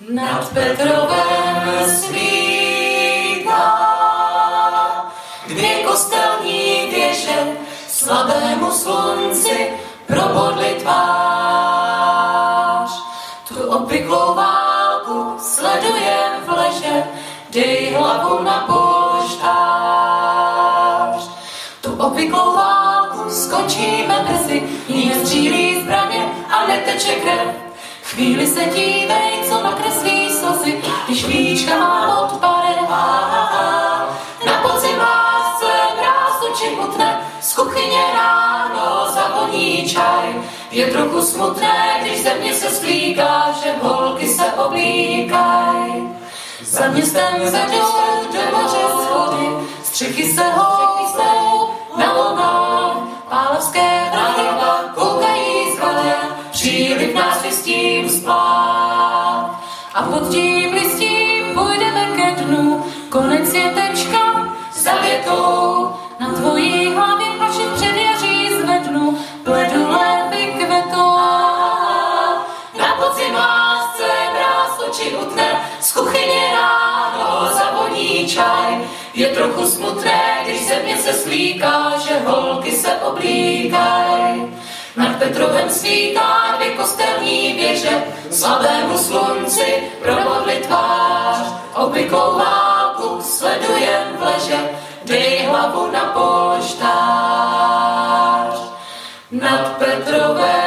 Nad Petrovem svítá 2 kostelní věže, slabému slunci probodli tvář. Tu obvyklou válku sledujem v leže, dej hlavu na polštář. Tu obvyklou válku skočíme brzy, ní střílí zbraně a neteče krev. Chvíli se dívej, co nakreslí slzy, když víčka má odpade. Na podzim lásce krásu či hutne, z kuchyně ráno zavoní čaj. Je trochu smutné, když země se sklíká, že holky se oblíkaj. Za městem vedou do moře schody, střechy se houpou na lodách, pálavské vrachy koukají z vody, příliv nás listím splát. A pod tím listím půjdeme ke dnu, konec je tečka za větou. Na tvojí hlavě až předjaří zvednu, pledule vykvetou. Na podzim lásce mráz oči utne, z kuchyně ráno zavoní čaj. Je trochu smutné, když země se slíká, že holky se oblíkaj. Nad Petrovem svítá 2 kostelní věže, slabému slunci probodli tvář. Obvyklou válku sledujem v leže, dej hlavu na polštář. Nad Petrovem